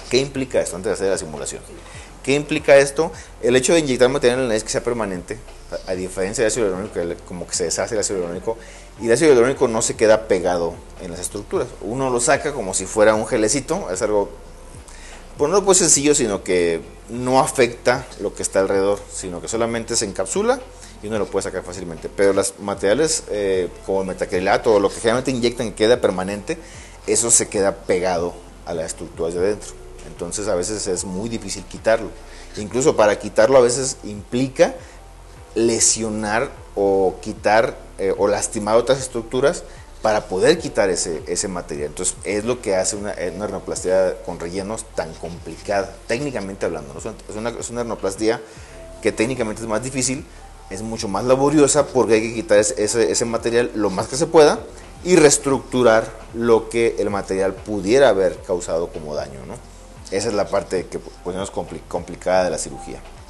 ¿Qué implica esto antes de hacer la simulación? ¿Qué implica esto? El hecho de inyectar material en el nariz que sea permanente, a diferencia del ácido hialurónico, que como que se deshace el ácido hialurónico, y el ácido hialurónico no se queda pegado en las estructuras. Uno lo saca como si fuera un gelecito, es algo, pues no pues sencillo, sino que no afecta lo que está alrededor, sino que solamente se encapsula y uno lo puede sacar fácilmente. Pero los materiales como el metacrilato o lo que generalmente inyectan y queda permanente, eso se queda pegado a las estructuras de adentro. Entonces a veces es muy difícil quitarlo. Incluso para quitarlo a veces implica lesionar o quitar o lastimar otras estructuras para poder quitar ese material. Entonces es lo que hace una rinoplastia con rellenos tan complicada, técnicamente hablando, ¿no? Es una rinoplastia que técnicamente es más difícil, es mucho más laboriosa porque hay que quitar ese material lo más que se pueda y reestructurar lo que el material pudiera haber causado como daño, ¿no? Esa es la parte que pues, es complicada de la cirugía.